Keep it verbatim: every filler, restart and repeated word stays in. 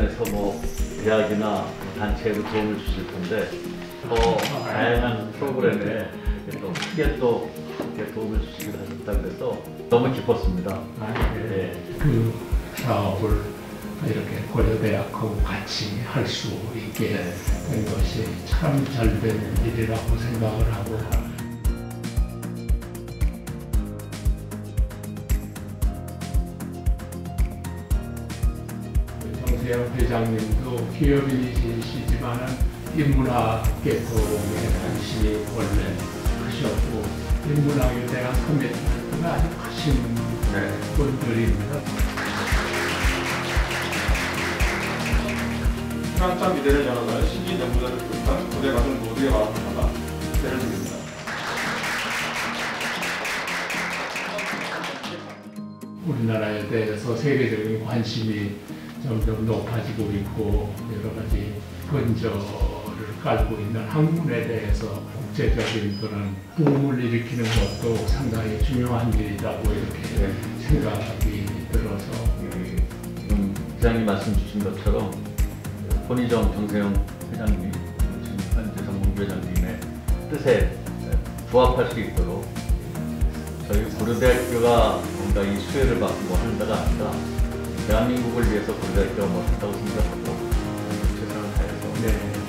안에서 뭐 대학이나 뭐 단체에도 도움을 주실 텐데 더 다양한 프로그램에 또 크게 또 이렇게 도움을 주시기로 하셨다 그래서 너무 기뻤습니다. 아, 네. 네. 그 사업을 이렇게 고려대학하고 같이 할 수 있게 된 것이 참 잘된 일이라고 생각을 하고, 정세영 회장님도 기업인이시지만 인문학 계통에 관심이 원래 크셨고 인문학에 대한 커미트가 아주 크신 네. 분들입니다. 한참 미래를 열어갈 신진 연구자를 비롯한 고대 가족 모두의 마음을 담아 기대를 드립니다. 우리나라에 대해서 세계적인 관심이 점점 높아지고 있고 여러 가지 근저를 깔고 있는 학문에 대해서 국제적인 그런 붐을 일으키는 것도 상당히 중요한 일이라고 이렇게 네. 생각이 들어서, 지금 회장님 말씀 주신 것처럼 손희정 정세영 회장님, 지금 현재 정문규 회장님의 뜻에 부합할 수 있도록 저희 고려대학교가 뭔가 이 수혜를 받고 한다가 아니라 대한민국을 위해서 고려대학교가 뭐 한다고 생각하고 최선을 다해서 네.